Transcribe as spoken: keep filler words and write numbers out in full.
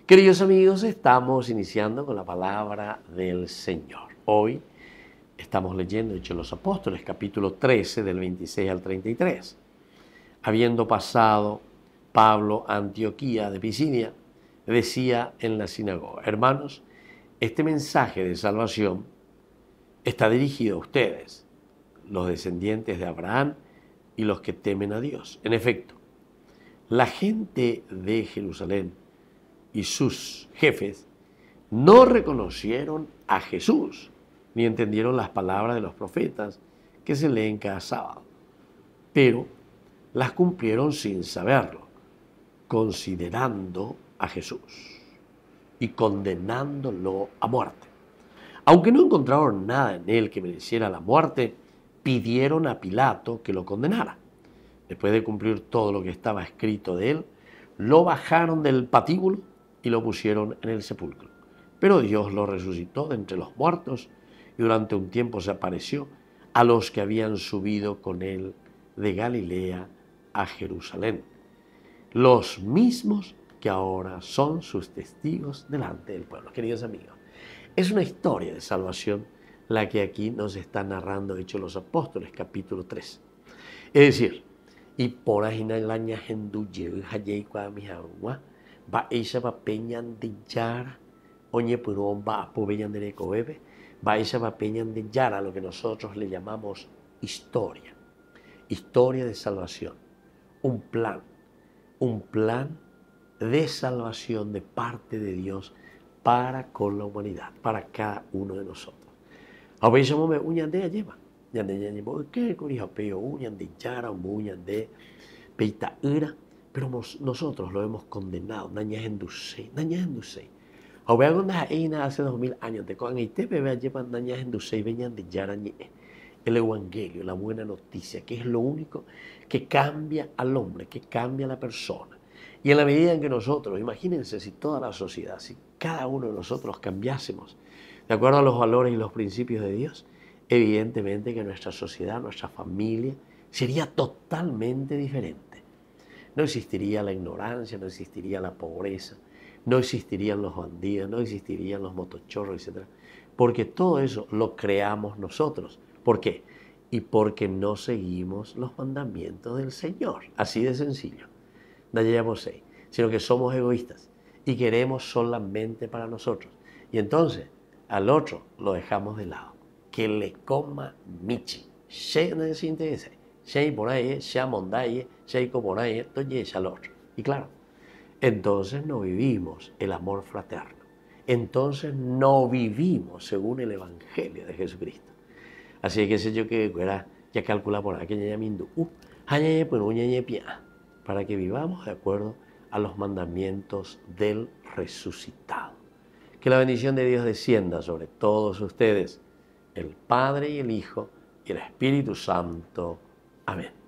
Queridos amigos, estamos iniciando con la palabra del Señor. Hoy estamos leyendo Hechos de los Apóstoles, capítulo trece, del veintiséis al treinta y tres. Habiendo pasado Pablo a Antioquía de Pisidia, decía en la sinagoga: hermanos, este mensaje de salvación está dirigido a ustedes, los descendientes de Abraham y los que temen a Dios. En efecto, la gente de Jerusalén y sus jefes no reconocieron a Jesús, ni entendieron las palabras de los profetas que se leen cada sábado, pero las cumplieron sin saberlo, considerando a Jesús y condenándolo a muerte. Aunque no encontraron nada en él que mereciera la muerte, pidieron a Pilato que lo condenara. Después de cumplir todo lo que estaba escrito de él, lo bajaron del patíbulo y lo pusieron en el sepulcro. Pero Dios lo resucitó de entre los muertos y durante un tiempo se apareció a los que habían subido con él de Galilea a Jerusalén, los mismos que ahora son sus testigos delante del pueblo. Queridos amigos, es una historia de salvación la que aquí nos está narrando Hechos de los Apóstoles, capítulo tres. Es decir, y por ahí en el año henduye hayei kwa mihawa va ella va peñan de yara oñe purón va a poveñan de recobebe va ella va peñan de yara, lo que nosotros le llamamos historia, historia de salvación, un plan, un plan de salvación de parte de Dios para con la humanidad, para cada uno de nosotros. A veces me uñan de lleva, ya de ya lleva, ¿qué corija peo uñan de yara, uñan de peita ira? Pero nosotros lo hemos condenado, nañas endusei, nañas endusei. A ver cuando eina hace dos mil años te cogen y te bebé llevan nañas endusei, venían de yara ni el evangelio, la buena noticia, que es lo único que cambia al hombre, que cambia a la persona. Y en la medida en que nosotros, imagínense si toda la sociedad, si cada uno de nosotros cambiásemos de acuerdo a los valores y los principios de Dios, evidentemente que nuestra sociedad, nuestra familia, sería totalmente diferente. No existiría la ignorancia, no existiría la pobreza, no existirían los bandidos, no existirían los motochorros, etcétera. Porque todo eso lo creamos nosotros. ¿Por qué? Y porque no seguimos los mandamientos del Señor. Así de sencillo. No llegamos ahí, sino que somos egoístas y queremos solamente para nosotros. Y entonces al otro lo dejamos de lado. Que le coma michi. Y claro, entonces no vivimos el amor fraterno. Entonces no vivimos según el Evangelio de Jesucristo. Así que sé yo que ya calcula por aquí, para que vivamos de acuerdo a los mandamientos del resucitado. Que la bendición de Dios descienda sobre todos ustedes, el Padre y el Hijo y el Espíritu Santo. Amén.